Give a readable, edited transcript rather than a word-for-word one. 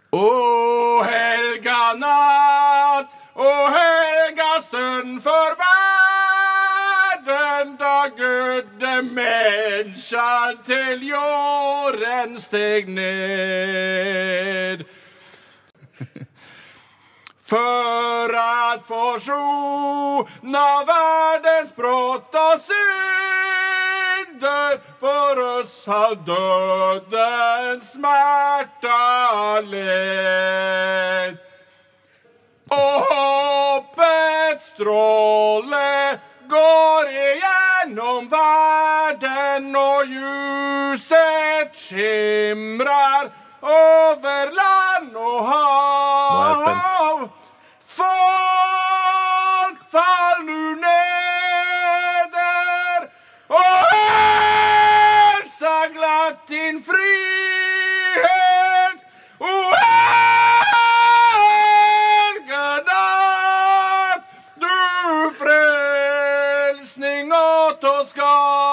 O helga natt, o helga stund för världen, da Gudde människan till jorden steg ned. För att försona världens brott och synder, för oss har dödens smärta led. Och hoppets stråle går igenom världen, och ljuset skimrar över land och hav. Folk, fall nu neder och hälsa glatt din frihet. O helga natt, du frälsning åt oss gav.